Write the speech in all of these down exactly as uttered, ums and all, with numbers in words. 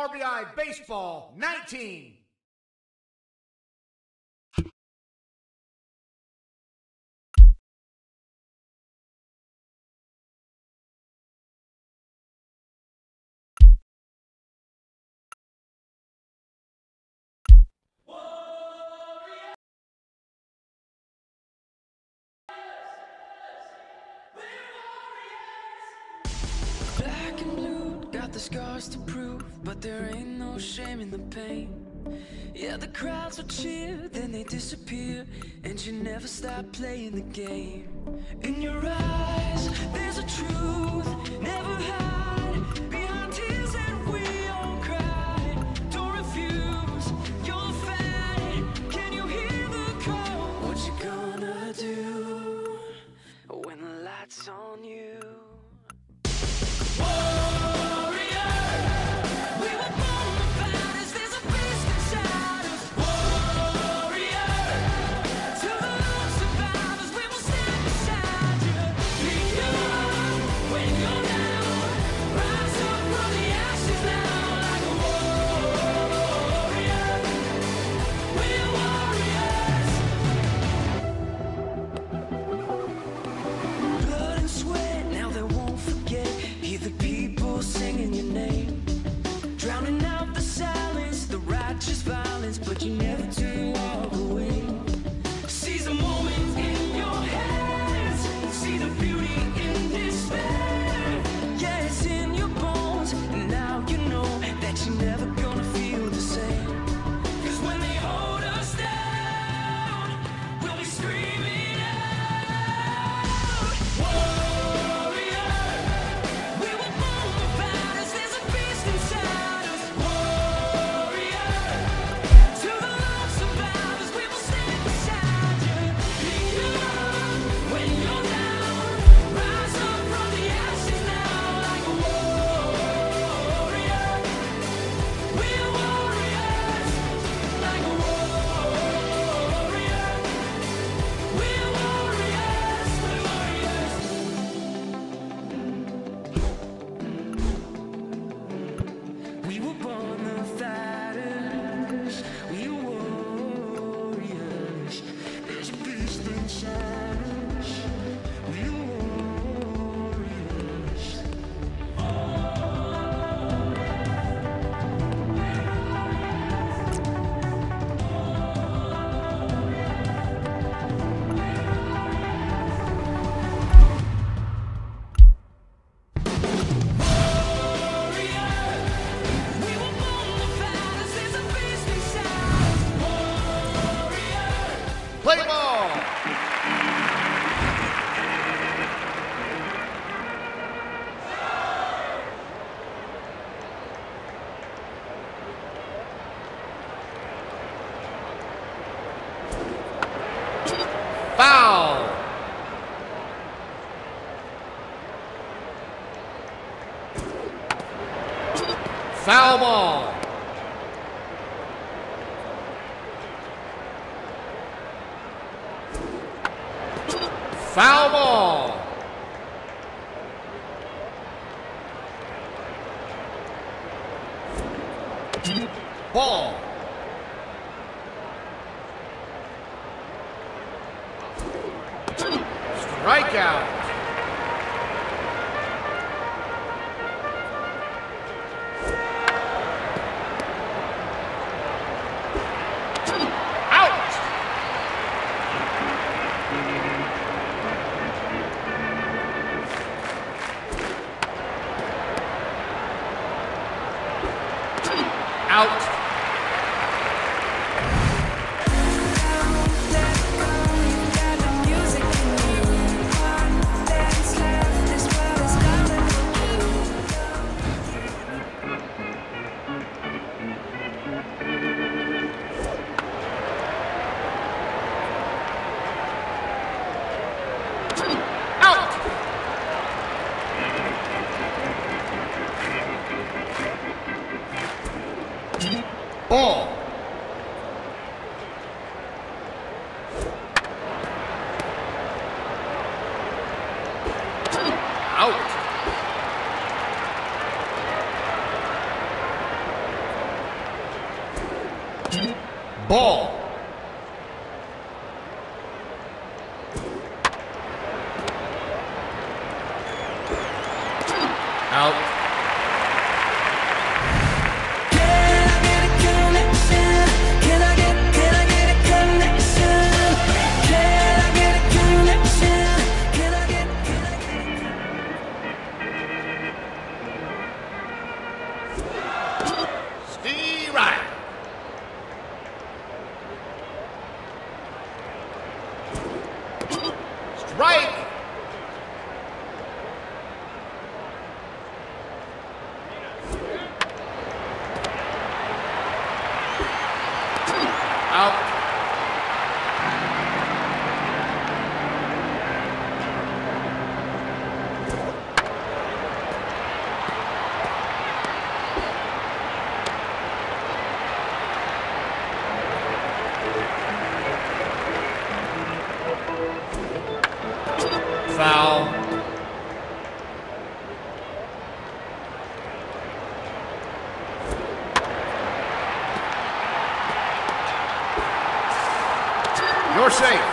R B I Baseball nineteen. Black and blue, got the scars to prove, but there ain't no shame in the pain. Yeah, the crowds will cheer, then they disappear, and you never stop playing the game. In your eyes, there's a truth, never hide, behind tears and we all cry. Don't refuse, you'll fight, can you hear the call? What you gonna do when the light's on you? But you never to walk away. Seize the moment in your hands. See the beauty in despair. Yeah, it's in your bones. And now you know that you're never gonna feel the same. Cause when they hold us down, we'll be screaming out. Warrior, we were born for fighters. There's a beast inside us. Warrior, to the lone survivors, we will stand beside you. Pick you up when you're down. Rise up from the ashes now like a warrior. We're warriors, like a warrior. We're warriors, we're warriors. We were born the fighters. We were warriors. There's a beast inside us. We were warriors. We were born the fighters. There's a beast inside us. Warrior. Play ball. Foul. Foul ball. Foul ball. Ball. Strikeout. Out. Out. Out. Ball. Out. Ball. Out. Can I get a connection? Can I get, can I get a connection? Can I get a connection? Can I get, can I get Steve Riley. Strike. Out. Foul. You're safe.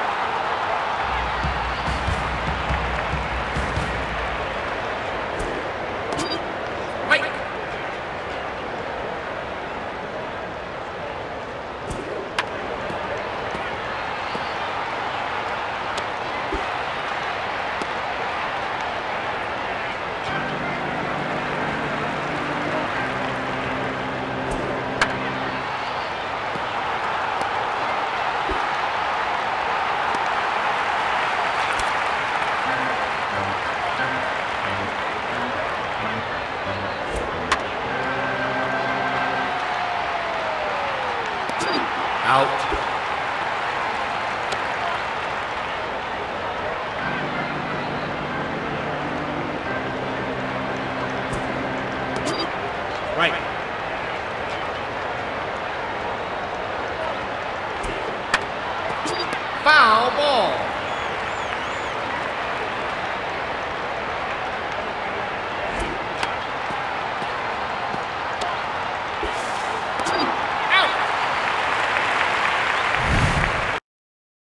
Wait. Out. Right. Foul ball.